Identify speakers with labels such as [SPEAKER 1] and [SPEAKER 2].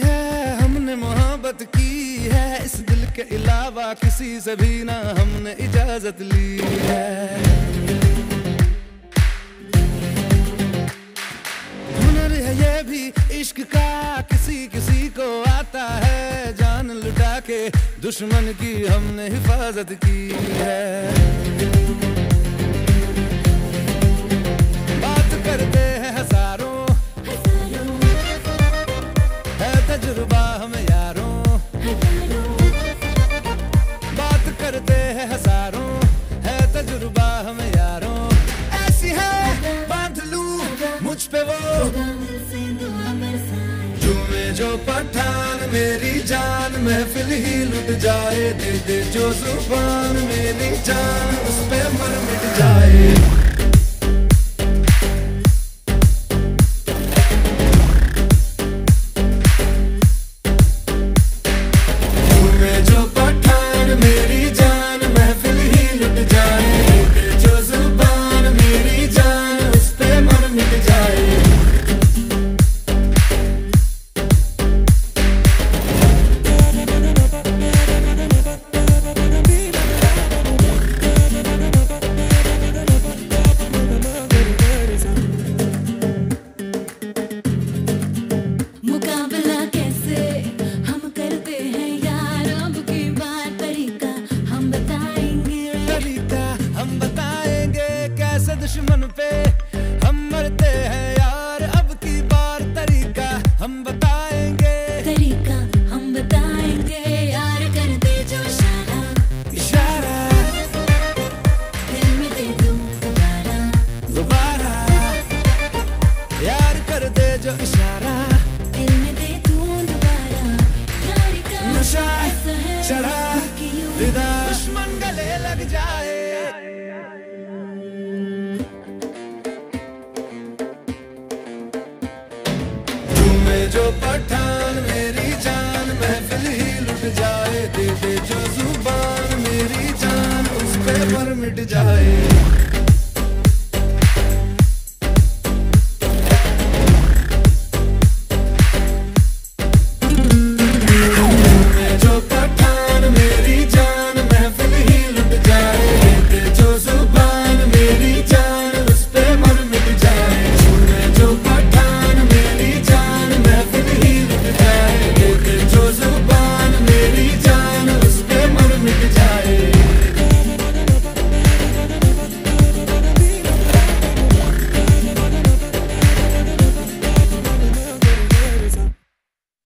[SPEAKER 1] है हमने मोहब्बत की है, इस दिल के अलावा किसी से भी ना हमने इजाजत ली है। हुनर है ये भी इश्क का, किसी किसी को आता है, जान लुटा के दुश्मन की हमने हिफाजत की है। बात करते हैं हजारों, है तजुर्बा हमें यारों, बात करते हैं हजारों, है तजुर्बा हमें यारों। ऐसी है बांध लूं मुझ पे वो झूमे जो पठान, मेरी जान महफिल ही लुट जाए, दे दे जो जुबान, मेरी जान उस पे मर मिट जाए।